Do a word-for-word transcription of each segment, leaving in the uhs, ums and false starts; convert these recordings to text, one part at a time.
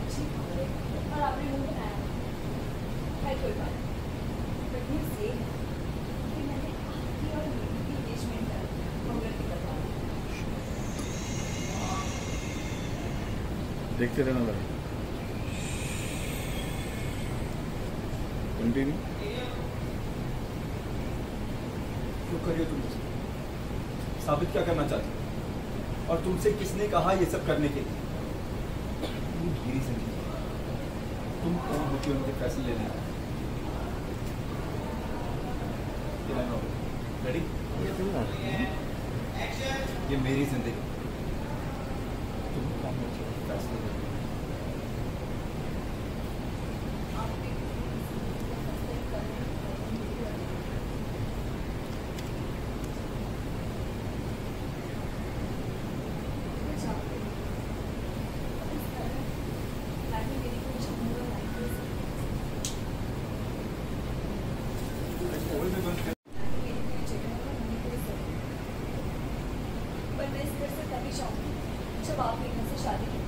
अच्छी खबर है और आपने मुंह बनाया है कोई बात बट न्यूज़ ये है कि मैंने आपकी और मेरी की एंगेजमेंट मंगल की करवा दी। देखते रहना भाई, कंटिन्यू क्यों करिए तुम साबित क्या करना चाहती हो? और तुमसे किसने कहा ये सब करने के लिए? मेरी जिंदगी, तुम कौन होती हो उनके फैसले लेने? रेडी? ये मेरी जिंदगी, तुम कौन होती हो उनके फैसले लेने? पर मैं इस घर से तभी चाहूँगी जब आपने मुझसे शादी की।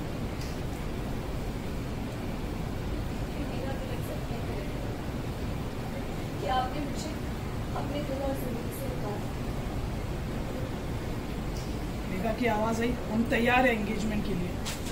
मेरा दिल एक्सेप्ट नहीं करेगा कि आपने मुझे अपने दिल और जिंदगी से निकाला। मेघा की आवाज़ आई, हम तैयार हैं एंगेजमेंट के लिए।